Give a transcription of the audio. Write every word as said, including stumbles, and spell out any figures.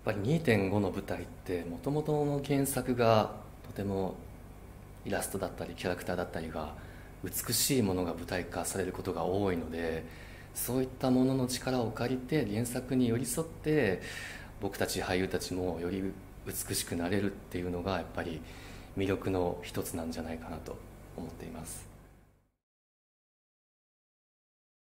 ぱりにてんごの舞台ってもともとの原作がとてもイラストだったりキャラクターだったりが美しいものが舞台化されることが多いので、そういったものの力を借りて原作に寄り添って僕たち俳優たちもより美しくなれるっていうのがやっぱり魅力の一つなんじゃないかなと思っています。